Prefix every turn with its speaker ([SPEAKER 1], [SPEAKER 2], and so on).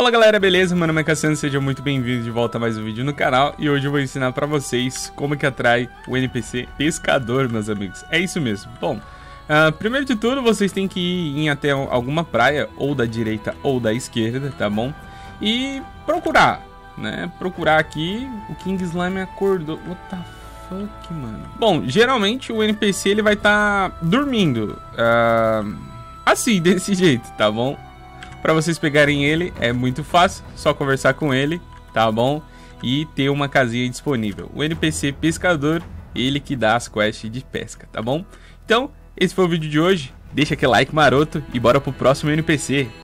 [SPEAKER 1] Fala galera, beleza? Meu nome é Cassiano, seja muito bem-vindo de volta a mais um vídeo no canal. E hoje eu vou ensinar pra vocês como que atrai o NPC pescador, meus amigos. É isso mesmo. Bom, primeiro de tudo, vocês têm que ir em até alguma praia, ou da direita ou da esquerda, tá bom? E procurar, né? Procurar aqui, o King Slime acordou. What the fuck, mano? Bom, geralmente o NPC ele vai estar dormindo, assim, desse jeito, tá bom? Pra vocês pegarem ele é muito fácil, só conversar com ele, tá bom? E ter uma casinha disponível. O NPC pescador, ele que dá as quests de pesca, tá bom? Então, esse foi o vídeo de hoje. Deixa aquele like maroto e bora pro próximo NPC.